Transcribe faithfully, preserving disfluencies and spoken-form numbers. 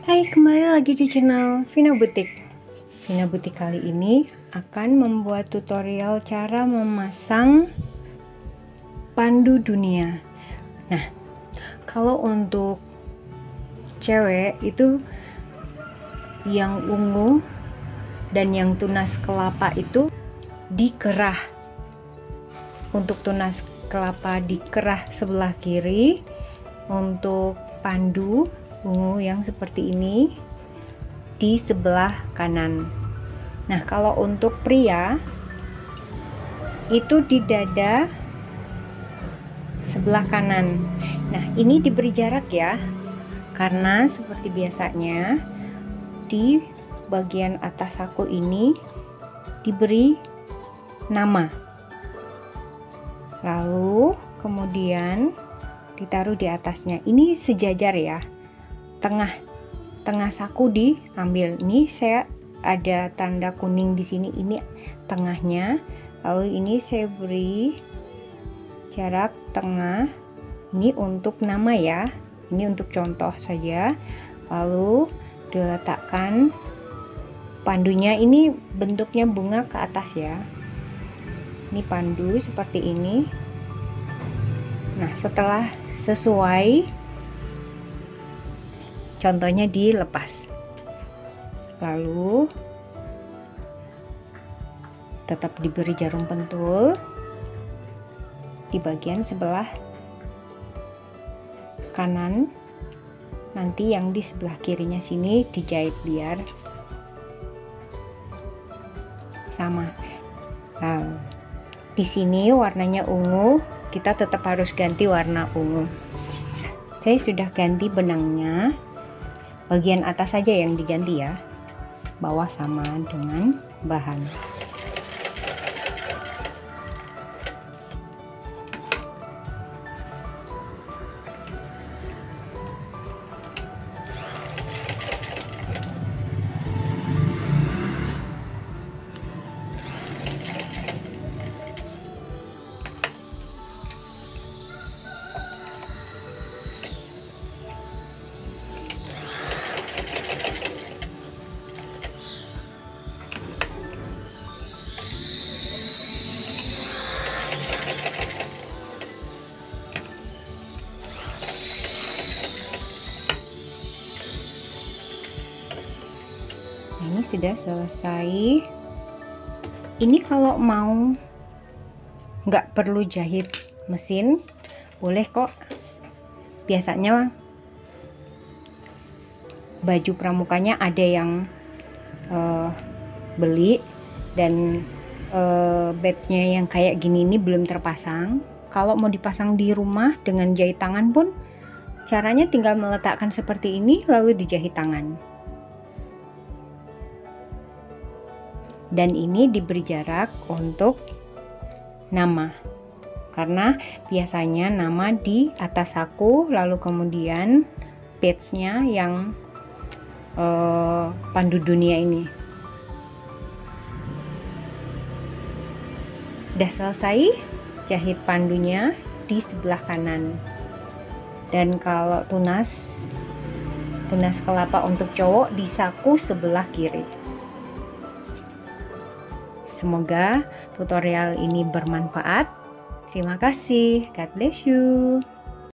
Hai, kembali lagi di channel Vina Butik. Vina Butik kali ini akan membuat tutorial cara memasang pandu dunia. Nah, kalau untuk cewek itu yang ungu dan yang tunas kelapa itu dikerah. Untuk tunas kelapa dikerah sebelah kiri, untuk pandu ungu yang seperti ini di sebelah kanan. Nah, kalau untuk pria itu di dada sebelah kanan. Nah, ini diberi jarak ya, karena seperti biasanya di bagian atas saku ini diberi nama, lalu kemudian ditaruh di atasnya. Ini sejajar ya, tengah tengah saku diambil. Ini saya ada tanda kuning di sini, ini tengahnya. Lalu ini saya beri jarak tengah, ini untuk nama ya, ini untuk contoh saja. Lalu diletakkan pandunya, ini bentuknya bunga ke atas ya, ini pandu seperti ini. Nah, setelah sesuai, contohnya dilepas, lalu tetap diberi jarum pentul di bagian sebelah kanan. Nanti yang di sebelah kirinya sini dijahit biar sama. Nah, di sini warnanya ungu, kita tetap harus ganti warna ungu. Saya sudah ganti benangnya, bagian atas saja yang diganti ya, bawah sama dengan bahan. Ini sudah selesai. Ini kalau mau nggak perlu jahit mesin, boleh kok. Biasanya baju pramukanya ada yang uh, beli dan uh, badge-nya yang kayak gini ini belum terpasang. Kalau mau dipasang di rumah dengan jahit tangan pun, caranya tinggal meletakkan seperti ini lalu dijahit tangan. Dan ini diberi jarak untuk nama, karena biasanya nama di atas saku, lalu kemudian page-nya yang uh, pandu dunia ini. Udah selesai jahit pandunya di sebelah kanan. Dan kalau tunas tunas kelapa untuk cowok di saku sebelah kiri. Semoga tutorial ini bermanfaat. Terima kasih. God bless you.